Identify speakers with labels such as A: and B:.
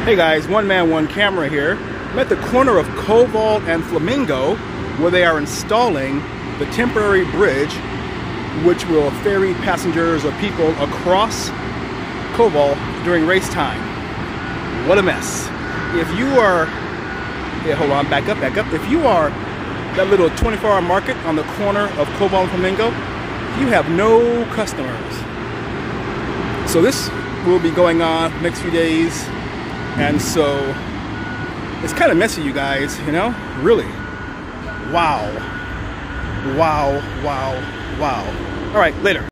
A: Hey guys, one man, one camera here. I'm at the corner of Koval and Flamingo where they are installing the temporary bridge which will ferry passengers or people across Koval during race time. What a mess. If you are, hold on, back up. If you are that little 24-hour market on the corner of Koval and Flamingo, you have no customers. So this will be going on next few days. And so it's kind of messy, you guys, you know, really. Wow. All right, later.